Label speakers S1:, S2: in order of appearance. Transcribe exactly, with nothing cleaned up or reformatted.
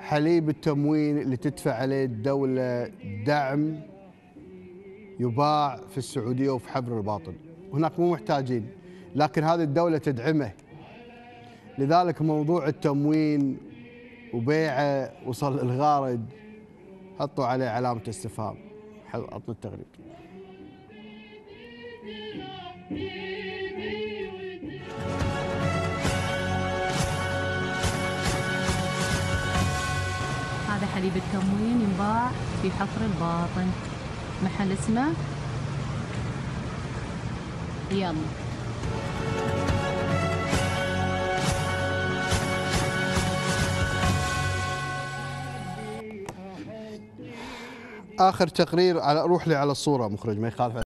S1: حليب التموين اللي تدفع عليه الدولة دعم يباع في السعودية وفي حفر الباطن، هناك مو محتاجين، لكن هذه الدولة تدعمه. لذلك موضوع التموين وبيعه وصل للغارج حطوا عليه علامة استفهام. عطنا التغريد.
S2: هذا حليب التموين ينباع في حفر الباطن، محل اسمه يلا.
S1: آخر تقرير، على روح لي على الصورة مخرج ما يخالف.